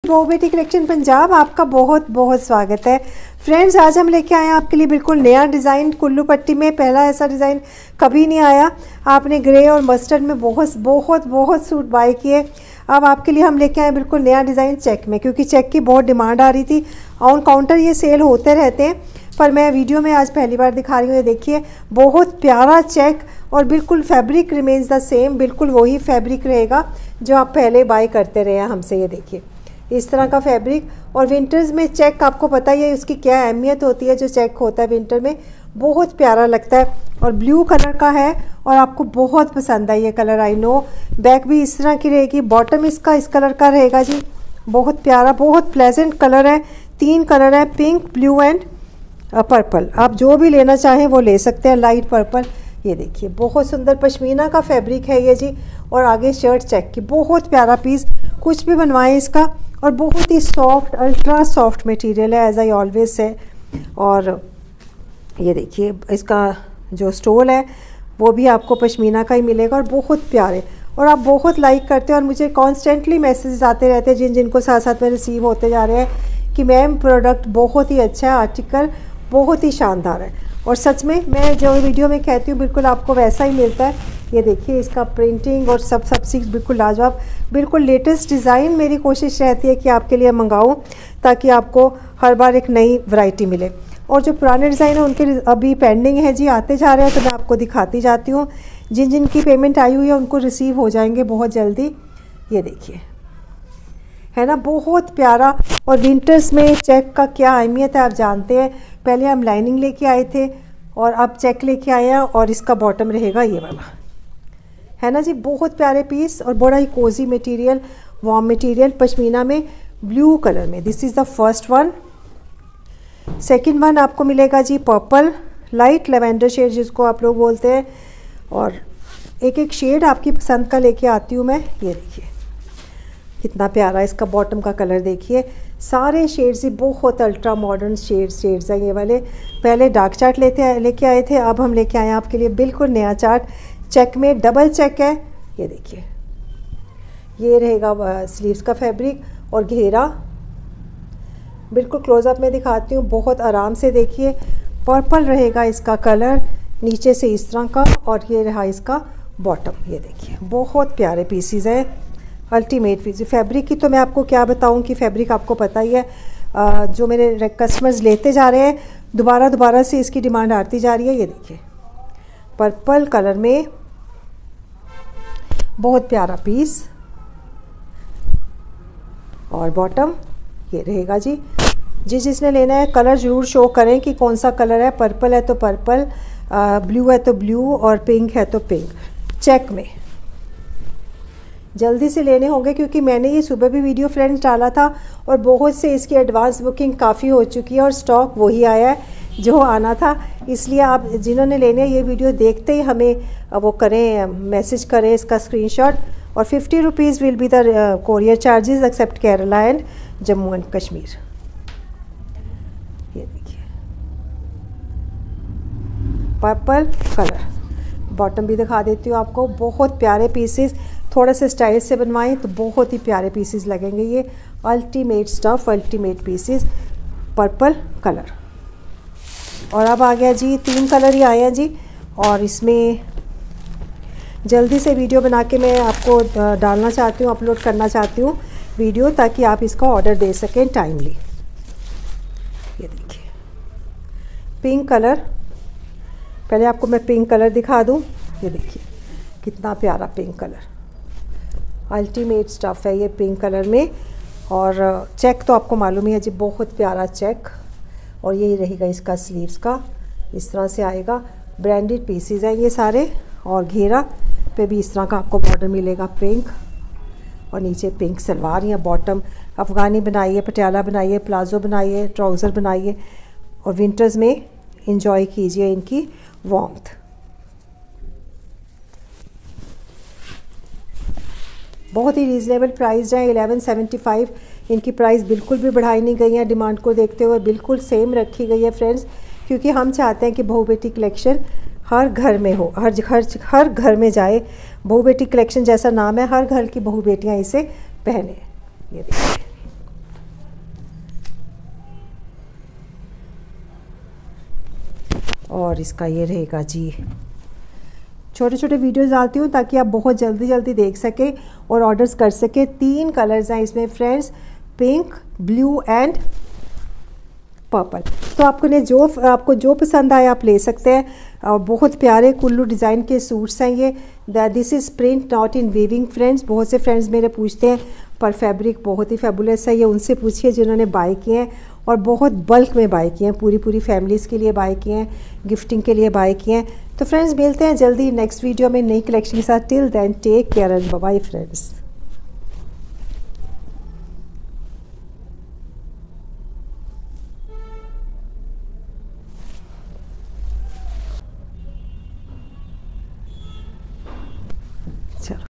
बहू बेटी कलेक्शन पंजाब, आपका बहुत बहुत स्वागत है। फ्रेंड्स, आज हम लेके आए हैं आपके लिए बिल्कुल नया डिज़ाइन कुल्लू पट्टी में। पहला ऐसा डिज़ाइन कभी नहीं आया। आपने ग्रे और मस्टर्ड में बहुत बहुत बहुत सूट बाय किए। अब आपके लिए हम लेके आए बिल्कुल नया डिज़ाइन चेक में, क्योंकि चेक की बहुत डिमांड आ रही थी। ऑन काउंटर ये सेल होते रहते हैं, पर मैं वीडियो में आज पहली बार दिखा रही हूँ। ये देखिए, बहुत प्यारा चेक और बिल्कुल फैब्रिक रिमेन्स द सेम, बिल्कुल वही फैब्रिक रहेगा जो आप पहले बाय करते रहे हैं हमसे। ये देखिए इस तरह का फैब्रिक, और विंटर्स में चेक आपको पता ही है उसकी क्या अहमियत होती है। जो चेक होता है विंटर में बहुत प्यारा लगता है, और ब्लू कलर का है और आपको बहुत पसंद है ये कलर। आई नो बैक भी इस तरह की रहेगी, बॉटम इसका इस कलर का रहेगा जी। बहुत प्यारा, बहुत प्लेजेंट कलर है। 3 कलर है, पिंक, ब्लू एंड पर्पल। आप जो भी लेना चाहें वो ले सकते हैं, लाइट पर्पल। ये देखिए बहुत सुंदर पश्मीना का फैब्रिक है ये जी, और आगे शर्ट चेक की। बहुत प्यारा पीस, कुछ भी बनवाएं इसका, और बहुत ही सॉफ्ट, अल्ट्रा सॉफ्ट मटेरियल है, एज आई ऑलवेज से। और ये देखिए इसका जो स्टोल है वो भी आपको पश्मीना का ही मिलेगा, और बहुत प्यारे। और आप बहुत लाइक करते हैं, और मुझे कॉन्स्टेंटली मैसेजेस आते रहते हैं जिनको साथ साथ में रिसीव होते जा रहे हैं कि मैम प्रोडक्ट बहुत ही अच्छा है, आर्टिकल बहुत ही शानदार है। और सच में मैं जो वीडियो में कहती हूँ बिल्कुल आपको वैसा ही मिलता है। ये देखिए इसका प्रिंटिंग और सब चीज़ बिल्कुल लाजवाब, बिल्कुल लेटेस्ट डिज़ाइन। मेरी कोशिश रहती है कि आपके लिए मंगाऊँ ताकि आपको हर बार एक नई वैरायटी मिले। और जो पुराने डिज़ाइन है उनके अभी पेंडिंग है जी, आते जा रहे हैं, तो मैं आपको दिखाती जाती हूँ। जिन जिन की पेमेंट आई हुई है उनको रिसीव हो जाएंगे बहुत जल्दी। ये देखिए है ना, बहुत प्यारा। और विंटर्स में चेक का क्या अहमियत है आप जानते हैं। पहले हम लाइनिंग लेके आए थे और अब चेक लेके आए हैं, और इसका बॉटम रहेगा ये वाला, है ना जी। बहुत प्यारे पीस और बड़ा ही cozy material, warm material, pashmina में, ब्लू कलर में। This is the first one. Second one आपको मिलेगा जी पर्पल, लाइट लेवेंडर शेड जिसको आप लोग बोलते हैं। और एक एक शेड आपकी पसंद का लेके आती हूँ मैं। ये देखिए कितना प्यारा इसका बॉटम का कलर देखिए। सारे शेड्स ही बहुत अल्ट्रा मॉडर्न शेड्स हैं ये वाले। पहले डार्क चार्ट लेके आए थे, अब हम लेके आए हैं आपके लिए बिल्कुल नया चार्ट चेक में। डबल चेक है। ये देखिए ये रहेगा स्लीव्स का फैब्रिक, और घेरा बिल्कुल क्लोजअप में दिखाती हूँ, बहुत आराम से देखिए। पर्पल रहेगा इसका कलर, नीचे से इस तरह का, और ये रहा इसका बॉटम। ये देखिए बहुत प्यारे पीसीज हैं, अल्टीमेट पीस। फैब्रिक की तो मैं आपको क्या बताऊं कि फैब्रिक आपको पता ही है। जो मेरे कस्टमर्स लेते जा रहे हैं, दोबारा से इसकी डिमांड आती जा रही है। ये देखिए पर्पल कलर में बहुत प्यारा पीस, और बॉटम ये रहेगा जी। जिसने लेना है कलर ज़रूर शो करें कि कौन सा कलर है। पर्पल है तो पर्पल, ब्लू है तो ब्लू, और पिंक है तो पिंक। चेक में जल्दी से लेने होंगे, क्योंकि मैंने ये सुबह भी वीडियो फ्रेंड्स डाला था, और बहुत से इसकी एडवांस बुकिंग काफ़ी हो चुकी है, और स्टॉक वही आया है जो आना था। इसलिए आप जिन्होंने लेने ये वीडियो देखते ही हमें वो करें, मैसेज करें इसका स्क्रीनशॉट। और 50 rupees will be the courier charges except Kerala and Jammu and Kashmir. ये देखिए पर्पल कलर, बॉटम भी दिखा देती हूँ आपको। बहुत प्यारे पीसेस, थोड़ा सा स्टाइल से बनवाएं तो बहुत ही प्यारे पीसेस लगेंगे। ये ultimate stuff, ultimate pieces, purple colour. और अब आ गया जी, 3 कलर ही आए हैं जी, और इसमें जल्दी से वीडियो बना के मैं आपको डालना चाहती हूँ, अपलोड करना चाहती हूँ वीडियो, ताकि आप इसका ऑर्डर दे सकें टाइमली। ये देखिए पिंक कलर, पहले आपको मैं पिंक कलर दिखा दूँ। ये देखिए कितना प्यारा पिंक कलर, अल्टीमेट स्टफ़ है ये पिंक कलर में। और चेक तो आपको मालूम ही है जी, बहुत प्यारा चेक। और यही रहेगा इसका स्लीव्स का, इस तरह से आएगा। ब्रांडेड पीसीज हैं ये सारे, और घेरा पे भी इस तरह का आपको बॉर्डर मिलेगा पिंक, और नीचे पिंक सलवार या बॉटम। अफ़गानी बनाइए, पटियाला बनाइए, प्लाजो बनाइए, ट्राउज़र बनाइए, और विंटर्स में इंजॉय कीजिए इनकी वार्मथ। बहुत ही रीज़नेबल प्राइस है, 1175। इनकी प्राइस बिल्कुल भी बढ़ाई नहीं गई है, डिमांड को देखते हुए बिल्कुल सेम रखी गई है फ्रेंड्स, क्योंकि हम चाहते हैं कि बहू बेटी कलेक्शन हर घर में हो, हर घर में जाए। बहू बेटी कलेक्शन जैसा नाम है, हर घर की बहू बेटियां इसे पहने। ये देखिए और इसका ये रहेगा जी। छोटे छोटे वीडियोस डालती हूँ ताकि आप बहुत जल्दी जल्दी देख सकें और ऑर्डर्स कर सकें। 3 कलर्स हैं इसमें friends, pink, blue and purple. तो आपको जो पसंद आए आप ले सकते हैं। और बहुत प्यारे कुल्लू डिज़ाइन के सूट्स हैं ये। This is print not in weaving friends. बहुत से फ्रेंड्स मेरे पूछते हैं, पर फैब्रिक बहुत ही फेबुलस है। ये उनसे पूछिए जिन्होंने बाय किए हैं और बहुत बल्क में बाय किए हैं, पूरी फैमिलीज़ के लिए बाय किए हैं, गिफ्टिंग के लिए बाय किए हैं। तो फ्रेंड्स मिलते हैं जल्दी नेक्स्ट वीडियो में नई कलेक्शन के साथ। Till then take care and bye bye friends.